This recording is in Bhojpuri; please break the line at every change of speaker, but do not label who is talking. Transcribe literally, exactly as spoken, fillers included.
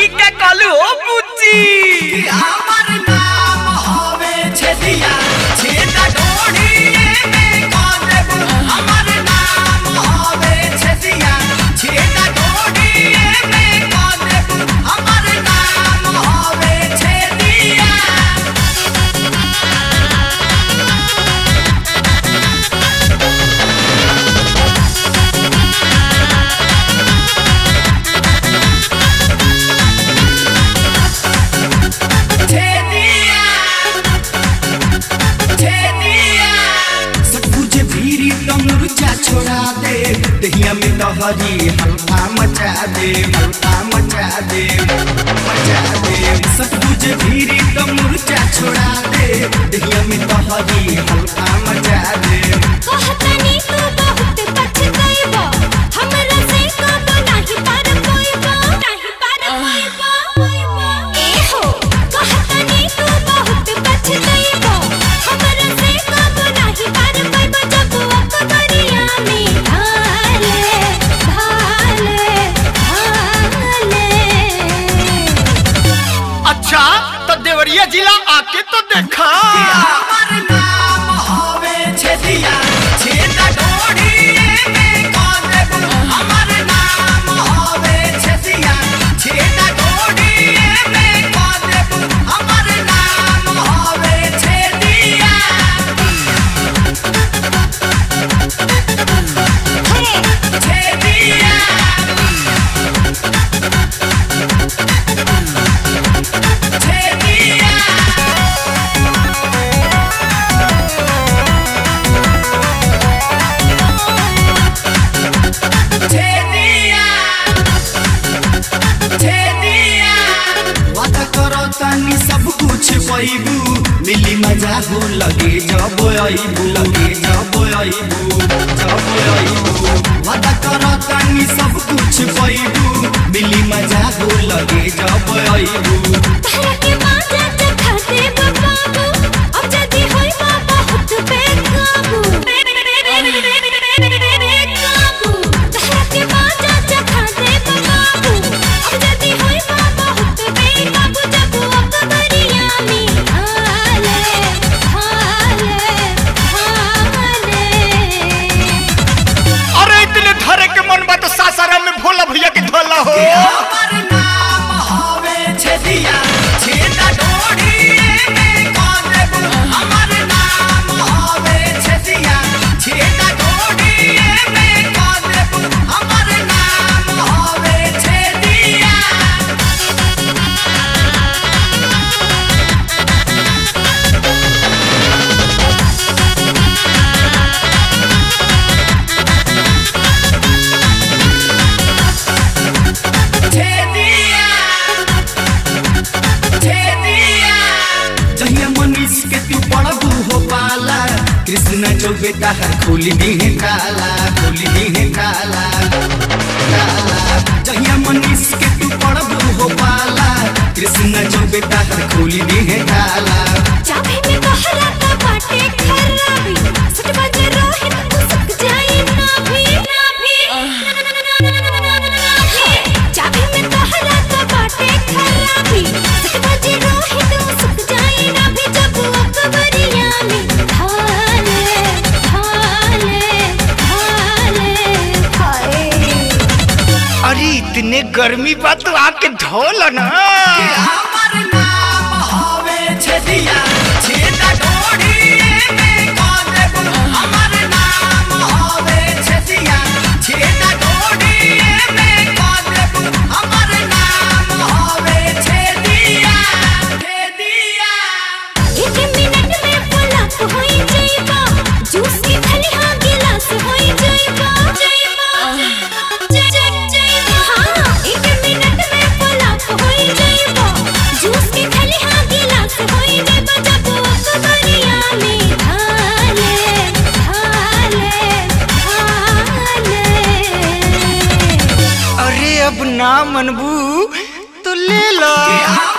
ठीक है कहलू हो बुच्ची
हमर नाम होवे छेदिया छेदा ढोढ़िए में कादेब हमर नाम होवे छेदिया छेदा ढोढ़िए में कादेब हमर नाम होवे छेदिया छोड़ा दे दहिया में तोहरी हल्का मचा दे हल्का मचा दे मचा दे सब कुछ भीरी तो मुर्चा छोड़ा दे दहिया में तोहरी हल्का मचा दे
कहतनी तू बहुत पछताइबो हमरा से कब नाही पार कोइबो नाही पार कोइबो ए हो कहतनी तू बहुत पछताइबो हमरा से कब नाही पार कोइबो जब अकबरिया में ढाले ढाले ढाले।
अच्छा तो देवरिया जिला आके तो देखा
हमर नाम होवे छेदिया छेदा ढोढ़िए में कादेब हमर नाम होवे छेदिया छेदा ढोढ़िए में कादेब हमर नाम होवे छेदिया छेदिया छेदिया छेदिया छेदिया वादा करो तनी सब कुछ पाइबू मिली मजा हो लगे जब आइबू लगे जब आइबू जब आइबू वादा करो तनी सब कुछ पाइबू मिली मजा हो लगे जब आइबू
तारा के माजा चखा दे बाबू अब जदी होई बाबा बहुत बेकाबू बेकाबू तारा के माजा चखा दे बाबू अब जदी होई बाबा बहुत बेकाबू जब अकबरिया में ढाले ढाले ढाले।
अरे इतने धरे के मन बा तो सासाराम में भोला भैया के धोला हो
हमर नाम होवे छेदिया छेदा ढोढ़िए में कादेब हमर नाम होवे छेदिया छेदा ढोढ़िए में कादेब हमर नाम होवे छेदिया छेदिया छेदिया जहिया मनीष के तू पड़बू हो पाला कृष्ण चौबे ताहर खोली दी है ताला खोली दी है ताला ताला जहिया मनीष के तू पड़बू हो पाला कृष्ण चौबे ताहर खोली दी है ताला
चाबी में तोहरा का बाटे खराबी सट बजे रोहित मुसक जाई ना भी ना भी चाबी में तोहरा का बाटे खराबी सट बजे रोहित मुसक जाई ना भी जब अकबरिया में ढाले ढाले ढाले हाय।
अरे इतने गर्मी बा तो आके धोला ना
हमर नाम होवे छेदिया छेदा ढोढ़िए में कादेब हमर नाम होवे छेदिया छेदा ढोढ़िए में कादेब हमर नाम होवे छेदिया छेदिया
एक मिनट में पलक होई जाइबा जूस की थली हाँ गिलास होई जाइबा जाइबा जाइबा हाँ एक मिनट में पलक होई जाइबा जूस की थली हाँ गिलास होई जाइबा जब अकबरिया में ढाले ढाले ढाले।
अरे अब ना मनबू तो ले लो